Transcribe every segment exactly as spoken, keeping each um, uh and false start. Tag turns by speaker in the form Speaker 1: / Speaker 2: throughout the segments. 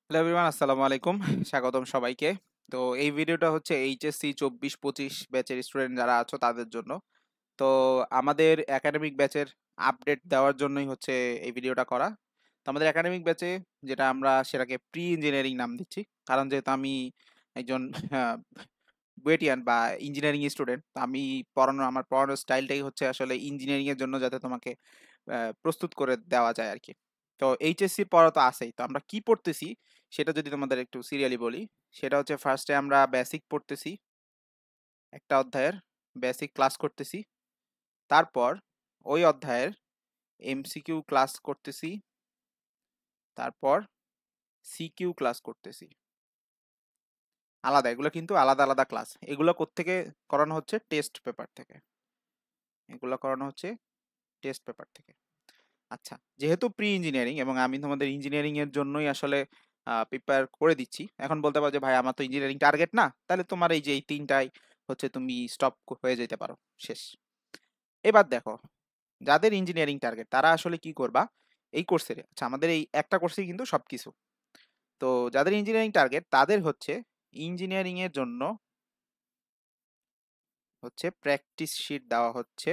Speaker 1: Hello everyone, আসসালামু আলাইকুম। স্বাগতম সবাইকে। তো এই ভিডিওটা হচ্ছে এইচএসসি চব্বিশ পঁচিশ ব্যাচের স্টুডেন্ট যারা আছো তাদের জন্য। তো আমাদের একাডেমিক ব্যাচের আপডেট দেওয়ার জন্যই হচ্ছে এই ভিডিওটা করা। তো আমাদের একাডেমিক ব্যাচে যেটা আমরা সেটাকে প্রি ইঞ্জিনিয়ারিং নাম দিচ্ছি। কারণ যেহেতু আমি একজন আ বুয়েটিয়ান বা ইঞ্জিনিয়ারিং স্টুডেন্ট, তো আমি পড়ানো আমার পড়ানোর স্টাইলটাই হচ্ছে আসলে ইঞ্জিনিয়ারিং এর জন্য যাতে তোমাকে আ প্রস্তুত করে দেওয়া যায় আরকি। তো এইচএসসির পড়া তো আছেই। তো আমরা কি পড়তেছি সেটা যদি তোমাদের একটু সিরিয়ালি বলি, সেটা হচ্ছে ফার্স্ট এ আমরা বেসিক পড়তেছি। একটা অধ্যায়ের বেসিক ক্লাস করতেছি। তারপর ওই অধ্যায়ের এমসিকিউ ক্লাস করতেছি। তারপর সিকিউ ক্লাস করতেছি। আলাদা, এগুলো কিন্তু আলাদা, আলাদা ক্লাস। এগুলো কোত্থেকে করানো হচ্ছে? টেস্ট পেপার থেকে। এগুলো করানো হচ্ছে টেস্ট পেপার থেকে। আচ্ছা, যেহেতু প্রি ইঞ্জিনিয়ারিং এবং আমি তোমাদের ইঞ্জিনিয়ারিং এর জন্যই আসলে আ প্রিপেয়ার করে দিচ্ছি। এখন বলতে পারো যে, "ভাই আমার তো ইঞ্জিনিয়ারিং টার্গেট না।" তাহলে তোমার এই যে এই তিন টায় হচ্ছে তুমি স্টপ ক হয়ে যাইতে পারো। শেষ। এবার দেখো, যাদের ইঞ্জিনিয়ারিং টার্গেট তারা আসলে কি করবা? এই কোর্সের আচ্ছা আমাদের এই একটা কোর্সেই কিন্তু সবকিছু। তো যাদের ইঞ্জিনিয়ারিং টার্গেট তাদের হচ্ছে ইঞ্জিনিয়ারিং এর জন্য হচ্ছে প্র্যাকটিস শিট দেওয়া হচ্ছে।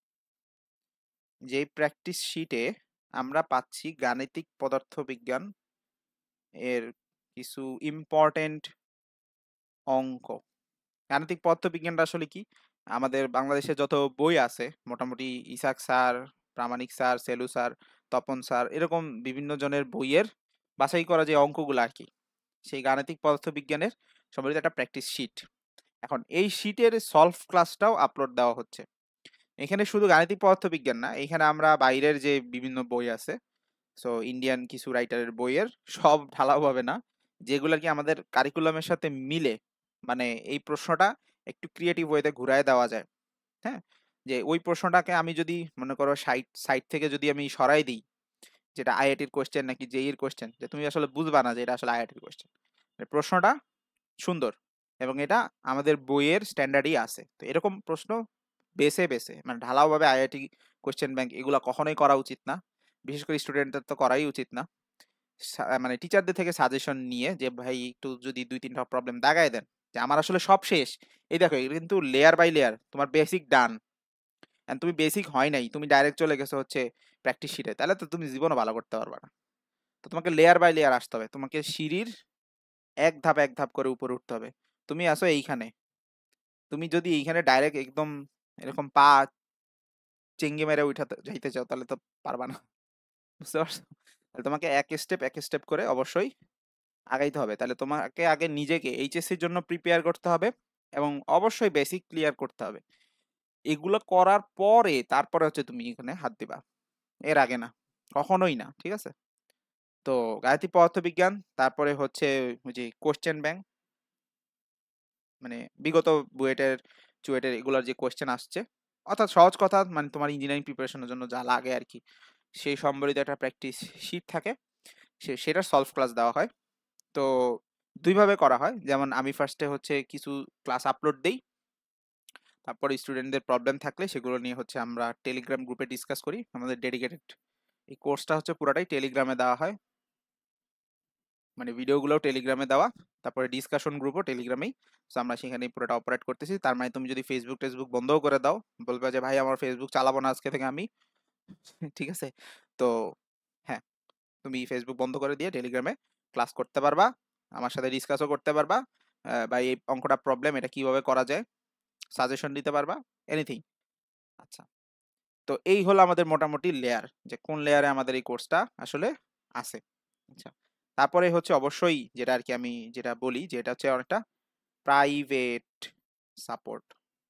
Speaker 1: যেই প্র্যাকটিস শিটে আমরা পাচ্ছি গাণিতিক পদার্থবিজ্ঞান এর কিছু ইম্পর্টেন্ট অঙ্ক। গাণিতিক পদার্থবিজ্ঞানটা আসলে কি? আমাদের বাংলাদেশে যত বই আছে মোটামুটি Ishaq sir, Pramanik sir, Selu sir, Tapan sir এরকম বিভিন্ন জনের বইয়ের বাছাই করা যে অঙ্কগুলো আরকি, সেই গাণিতিক পদার্থবিজ্ঞানের সম্বলিত একটা প্র্যাকটিস শিট। এখন এই শিটের সলভ ক্লাসটাও আপলোড দেওয়া হচ্ছে। এখানে শুধু গাণিতিক পদার্থবিজ্ঞান না, এখানে আমরা বাইরের যে বিভিন্ন বই আছে, সো ইন্ডিয়ান কিছু রাইটারের বইয়ের সব ঢালাও হবে না, যেগুলো কি আমাদের কারিকুলামের সাথে মিলে, মানে এই প্রশ্নটা একটু ক্রিয়েটিভ ওয়েতে ঘুরায় দেওয়া যায়। হ্যাঁ, যে ওই প্রশ্নটাকে আমি যদি মনে করো সাইট সাইট থেকে যদি আমি সরাই দিই, যেটা আইআইটির কোশ্চেন নাকি জেইর কোশ্চেন, যে তুমি আসলে বুঝবা না যে এটা আসলে আইআইটির কোশ্চেন। প্রশ্নটা সুন্দর এবং এটা আমাদের বইয়ের স্ট্যান্ডার্ডই আছে। তো এরকম প্রশ্ন বেছে বেছে মানে ঢালাওভাবে আইআইটি কোশ্চেন ব্যাংক এগুলা কখনোই করা উচিত না। বিশেষ করে স্টুডেন্টদের তো করাই উচিত না। সা মানে টিচারদের থেকে সাজেশন নিয়ে যে ভাই একটু যদি দুই তিন টা প্রবলেম দাগায় দেন, যে আমার আসলে সব শেষ। এই দেখো এটা কিন্তু লেয়ার বাই লেয়ার তোমার বেসিক ডান। এন্ড তুমি বেসিক হয় নাই। তুমি ডাইরেক্ট চলে গেছো হচ্ছে প্র্যাকটিস শিটে। তাহলে তো তুমি জীবনও ভালো করতে পারবা না। তো তোমাকে লেয়ার বাই লেয়ার আসতে হবে। তোমাকে সিঁড়ির এক ধাপ এক ধাপ করে উপরে উঠতে হবে। তুমি আছো এইখানে। তুমি যদি এইখানে ডাইরেক্ট একদম এরকম পা চেঙ্গে মেরে উঠাতে যাইতে চাও তাহলে তো পারবা না। বুঝতে পারছো? তাহলে তোমাকে এক স্টেপ এক স্টেপ করে অবশ্যই আগাইতে হবে। তাহলে তোমাকে আগে নিজেকে এইচএসসির জন্য প্রিপেয়ার করতে হবে এবং অবশ্যই বেসিক ক্লিয়ার করতে হবে। এগুলো করার পরে তারপরে হচ্ছে তুমি এখানে হাত দিবা। এর আগে না। কখনোই না। ঠিক আছে? তো গাণিতিক পদার্থবিজ্ঞান, তারপরে হচ্ছে ওই যে কোয়েশ্চেন ব্যাংক, মানে বিগত বুয়েটের, চুয়েটের এগুলার যে কোয়েশ্চেন আসছে, অর্থাৎ সহজ কথা মানে তোমার ইঞ্জিনিয়ারিং প্রিপারেশনের জন্য যা লাগে আরকি, সেই সম্বলিত একটা প্র্যাকটিস শিট থাকে। সে সেটার সলভ ক্লাস দেওয়া হয়। তো দুই ভাবে করা হয়। যেমন আমি ফার্স্টে হচ্ছে কিছু ক্লাস আপলোড দেই। তারপরে স্টুডেন্টদের প্রবলেম থাকলে সেগুলো নিয়ে হচ্ছে আমরা টেলিগ্রাম গ্রুপে ডিসকাস করি। আমাদের ডেডিকেটেড এই কোর্সটা হচ্ছে পুরাটাই টেলিগ্রামে দেওয়া হয়। মানে ভিডিওগুলোও টেলিগ্রামে দেওয়া। তারপরে ডিসকাশন গ্রুপও টেলিগ্রামেই। সো আমরা সেখানেই পুরোটা অপারেট করতেছি। তার মানে তুমি যদি Facebook টেসবুক বন্ধও করে দাও, বলবা যে ভাই আমার Facebook চালাবো না আজকে থেকে আমি। ঠিক আছে? তো হ্যাঁ, তুমি Facebook বন্ধ করে দিয়ে টেলিগ্রামে ক্লাস করতে পারবা। আমার সাথে ডিসকাসও করতে পারবা। আ ভাই এই অঙ্কটা প্রবলেম, এটা কিভাবে করা যায়? সাজেশন দিতে পারবা। এনিথিং। আচ্ছা। তো এই হলো আমাদের মোটামুটি লেয়ার, যে কোন লেয়ারে আমাদের এই কোর্সটা আসলে আছে। আচ্ছা। তারপরে হচ্ছে অবশ্যই যেটা আরকি আমি যেটা বলি যে এটা হচ্ছে অনেকটা প্রাইভেট সাপোর্ট।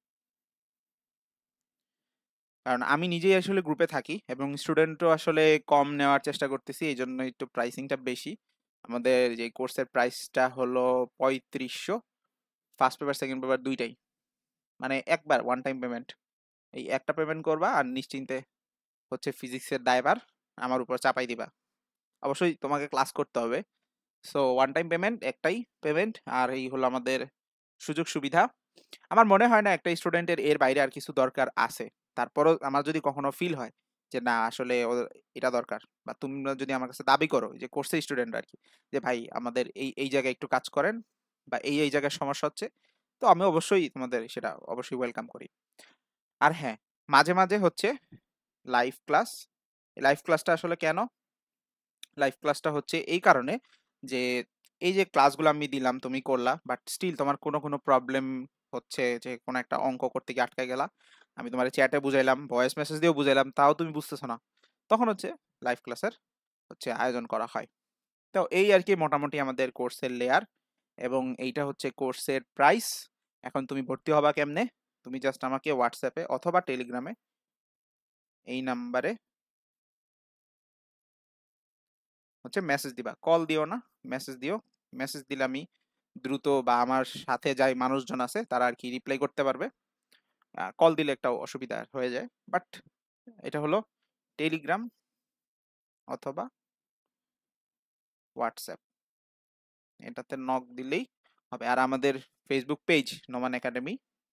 Speaker 1: কারণ আমি নিজেই আসলে গ্রুপে থাকি এবং স্টুডেন্টও আসলে কম নেওয়ার চেষ্টা করতেছি। এইজন্য একটু প্রাইসিংটা বেশি। আমাদের যে কোর্সের প্রাইসটা হলো পঁয়ত্রিশশো। ফার্স্ট পেপার, সেকেন্ড পেপার দুই টাই। মানে একবার ওয়ান টাইম পেমেন্ট। এই একটা পেমেন্ট করবা আর নিশ্চিন্তে হচ্ছে ফিজিক্সের দায়ভার আমার উপর চাপাই দিবা। অবশ্যই তোমাকে ক্লাস করতে হবে। সো ওয়ান টাইম পেমেন্ট, একটাই পেমেন্ট। আর এই হলো আমাদের সুযোগ সুবিধা। আমার মনে হয় না একটা স্টুডেন্টের এর বাইরে আর কিছু দরকার আছে। তারপরও আমার যদি কখনো ফিল হয় যে না আসলে ওদের এটা দরকার, বা তোমরা যদি আমার কাছে দাবি করো যে কোর্সের স্টুডেন্ট আর কি, যে ভাই আমাদের এই এই জায়গায় একটু কাজ করেন, বা এই এই জায়গায় সমস্যা হচ্ছে, তো আমি অবশ্যই তোমাদের সেটা অবশ্যই ওয়েলকাম করি। আর হ্যাঁ, মাঝে মাঝে হচ্ছে লাইভ ক্লাস। লাইভ ক্লাসটা আসলে কেন? লাইভ ক্লাসটা হচ্ছে এই কারণে যে এই যে ক্লাসগুলো আমি দিলাম তুমি করলা, বাট স্টিল তোমার কোনো কোনো প্রবলেম হচ্ছে, যে কোনো একটা অঙ্ক করতে গিয়ে আটকে গেলা, আমি তোমার চ্যাটে বুঝাইলাম, ভয়েস মেসেজ দিয়েও বুঝাইলাম, তাও তুমি বুঝতেছো না, তখন হচ্ছে লাইভ ক্লাসের হচ্ছে আয়োজন করা হয়। তো এই আর কি মোটামুটি আমাদের কোর্সের লেয়ার, এবং এইটা হচ্ছে কোর্সের প্রাইস। এখন তুমি ভর্তি হবা কেমনে? তুমি জাস্ট আমাকে হোয়াটসঅ্যাপে অথবা টেলিগ্রামে এই নাম্বারে হচ্ছে মেসেজ দিবা, কল দিও না, মেসেজ দিও। মেসেজ দিলে আমি দ্রুত, বা আমার সাথে যাই মানুষজন আছে তারা আর কি রিপ্লাই করতে পারবে। কল দিলে একটা অসুবিধা হয়ে যায়, বাট এটা হলো টেলিগ্রাম অথবা হোয়াটসঅ্যাপ, এটাতে নক দিলেই হবে। আর আমাদের Facebook page Noman academy,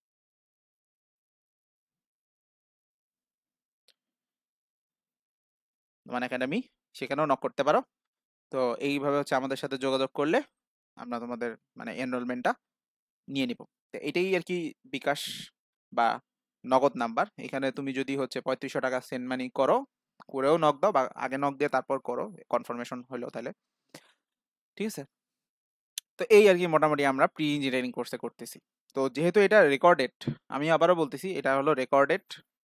Speaker 1: Noman academy, সেখানেও নক করতে পারো। তো এইভাবে হচ্ছে আমাদের সাথে যোগাযোগ করলে আমরা তোমাদের মানে এনরোলমেন্টটা নিয়ে নিব। তো এটাই আর কি বিকাশ বা নগদ নাম্বার। এখানে তুমি যদি হচ্ছে পঁয়ত্রিশশো টাকা সেন্ড মানি করো, করেও নক দাও, বা আগে নক দিয়ে তারপর করো কনফার্মেশন হলো তাহলে, ঠিক আছে? তো এই আর কি মোটামুটি আমরা প্রি ইঞ্জিনিয়ারিং কোর্সে করতেছি। তো যেহেতু এটা রেকর্ডেড, আমি আবারও বলতেছি এটা হলো রেকর্ডেড।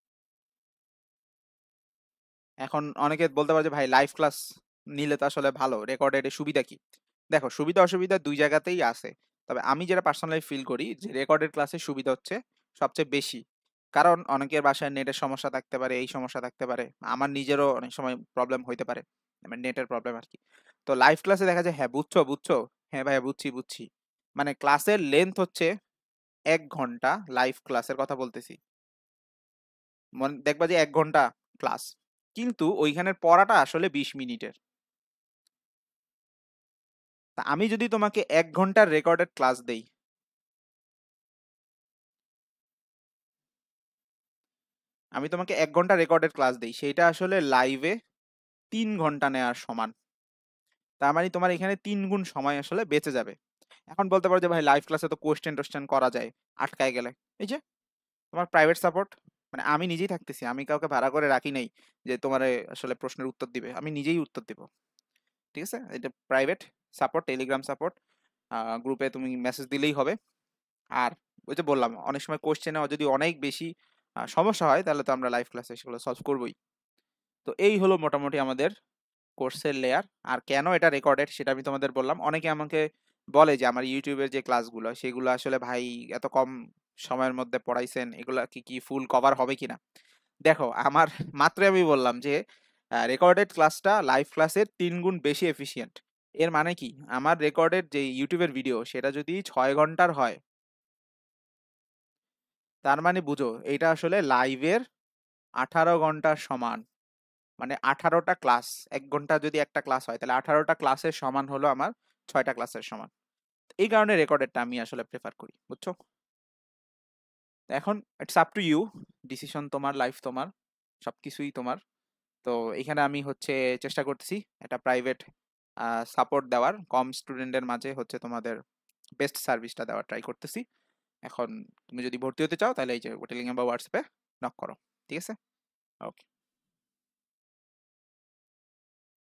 Speaker 1: এখন অনেকে বলতে পারে যে ভাই লাইভ ক্লাস নিলে তো আসলে ভালো, রেকর্ডেড এর সুবিধা কি? দেখো, সুবিধা অসুবিধা দুই জায়গাতেই আছে। তবে আমি যেটা পার্সোনালি ফিল করি যে রেকর্ডেড ক্লাসের সুবিধা হচ্ছে সবচেয়ে বেশি। কারণ অনেকের বাসায় নেটের সমস্যা থাকতে পারে, এই সমস্যা থাকতে পারে, আমার নিজেরও অনেক সময় প্রবলেম হইতে পারে, মানে নেটের প্রবলেম আর কি। তো লাইভ ক্লাসে দেখা যায় হ্যাঁ বুঝছো বুঝছো, হ্যাঁ ভাইয়া বুঝছি বুঝছি, মানে ক্লাসের লেন্থ হচ্ছে এক ঘন্টা, লাইভ ক্লাসের কথা বলতেছি। মনে দেখবা যে এক ঘন্টা ক্লাস, কিন্তু ওইখানের পড়াটা আসলে বিশ মিনিটের। তা আমি যদি তোমাকে এক ঘন্টার রেকর্ডেড ক্লাস দেই, আমি তোমাকে এক ঘন্টা রেকর্ডেড ক্লাস দেই, সেইটা আসলে লাইভে তিন ঘন্টা নেওয়ার সমান। তার মানে তোমার এখানে তিন গুণ সময় আসলে বেঁচে যাবে। এখন বলতে পারো যে ভাই লাইভ ক্লাসে তো কোশ্চেন টোশ্চেন করা যায় আটকায় গেলে, এই যে তোমার প্রাইভেট সাপোর্ট, মানে আমি নিজেই থাকতেছি, আমি কাউকে ভাড়া করে রাখি নাই যে তোমার আসলে প্রশ্নের উত্তর দিবে, আমি নিজেই উত্তর দিব, ঠিক আছে? এটা প্রাইভেট সাপোর্ট, টেলিগ্রাম সাপোর্ট, গ্রুপে তুমি মেসেজ দিলেই হবে। আর ওই যে বললাম অনেক সময় কোশ্চেনে যদি অনেক বেশি আহ, সমস্যা হয়, তাহলে তো আমরা লাইভ ক্লাসে সেগুলো সলভ করবোই। তো এই হলো মোটামুটি আমাদের কোর্সের লেয়ার। আর কেন এটা রেকর্ডেড সেটা আমি তোমাদের বললাম। অনেকে আমাকে বলে যে আমার ইউটিউবের যে ক্লাসগুলো সেগুলো আসলে ভাই এত কম সময়ের মধ্যে পড়াইছেন, এগুলা কি কি ফুল কভার হবে কিনা? দেখো আমার মাত্রই আমি বললাম যে রেকর্ডেড ক্লাসটা লাইভ ক্লাসের তিন গুণ বেশি এফিশিয়েন্ট। এর মানে কি, আমার রেকর্ডেড যে ইউটিউবের ভিডিও সেটা যদি ছয় ঘন্টার হয়, তার মানে বুঝো এটা আসলে লাইভের আঠারো ঘন্টার সমান। মানে আঠারোটা ক্লাস, এক ঘন্টা যদি একটা ক্লাস হয় তাহলে আঠারোটা ক্লাসের সমান হলো আমার ছয়টা ক্লাসের সমান। এই কারণে রেকর্ডেডটা আমি আসলে প্রেফার করি, বুঝছো? এখন it's up to you, decision তোমার, লাইফ তোমার, সবকিছুই তোমার। তো এখানে আমি হচ্ছে চেষ্টা করতেছি একটা প্রাইভেট সাপোর্ট দেওয়ার, কম স্টুডেন্টের মাঝে হচ্ছে তোমাদের বেস্ট সার্ভিসটা দেওয়ার ট্রাই করতেছি। এখন তুমি যদি ভর্তি হতে চাও তাহলে এই যে টেলিগ্রাম বা হোয়াটসঅ্যাপে নক করো, ঠিক আছে? ওকে।